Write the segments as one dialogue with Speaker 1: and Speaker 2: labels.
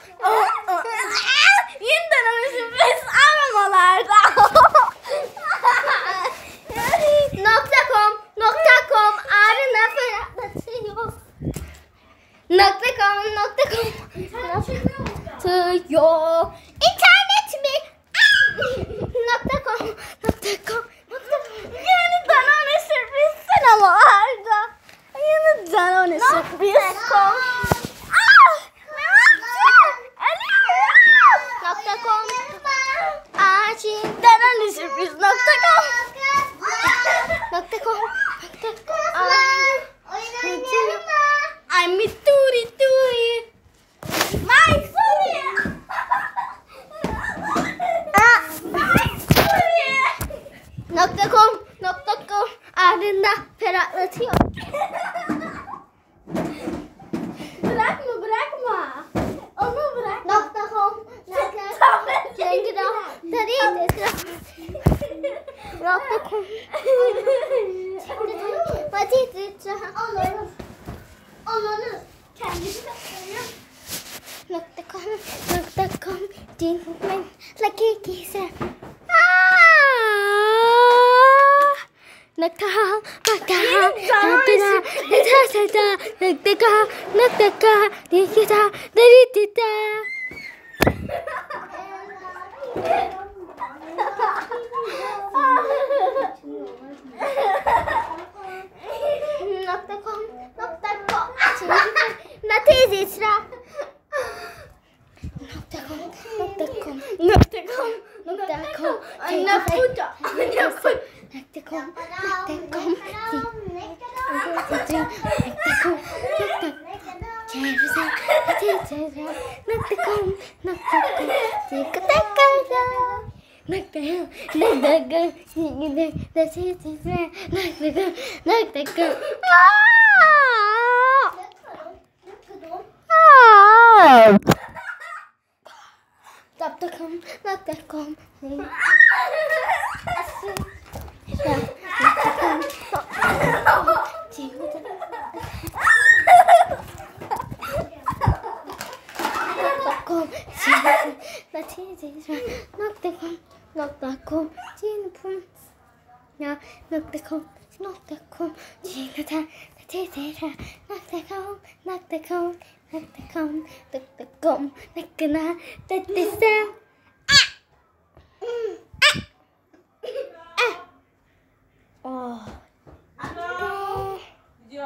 Speaker 1: Yeniden ama sürpriz aramalarda. .com ağrına ferahlatıyor. .com ferahlatıyor. İnternet mi? .com yeniden ona sürpriz sinemalarda. Yeniden ona sürpriz kom. .com acilden ona sürpriz .com I'm a turi. My story. .com ardında ferahlatıyor. Bırakma. Onu bırak. .com Olur. Kendisi gösteriyor. .com Gentleman Lucky Kisser.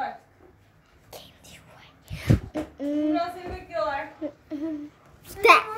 Speaker 1: Gidiyor. Biraz bekliyorlar.